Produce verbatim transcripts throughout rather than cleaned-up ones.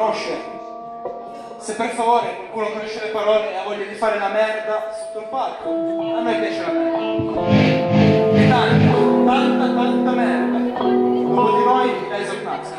conosce. Se per favore qualcuno conosce le parole e ha voglia di fare la merda sotto il palco, a me piace la merda. E tanta, tanta, tanta merda. Dopo di noi è esortazza.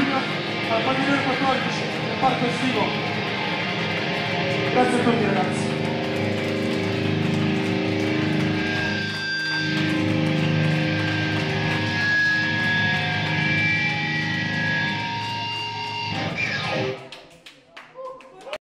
Al Padiglione quattordici, nel parco estivo. Grazie a tutti ragazzi.